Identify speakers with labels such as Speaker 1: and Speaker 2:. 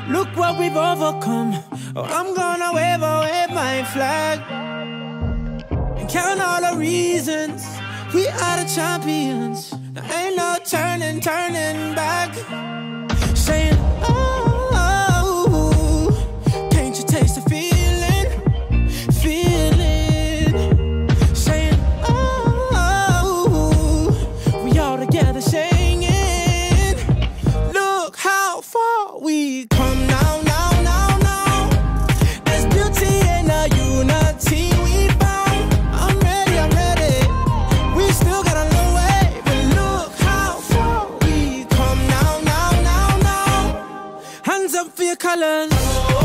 Speaker 1: Look what we've overcome. Oh, I'm gonna wave my flag and count all the reasons we are the champions. There ain't no turning back. Saying, oh, can't you taste the feeling? Saying, oh, we all together singing. Look how far we come now. There's beauty in the unity we found. I'm ready. We still got a long way, but look how far we come now. Hands up for your colors.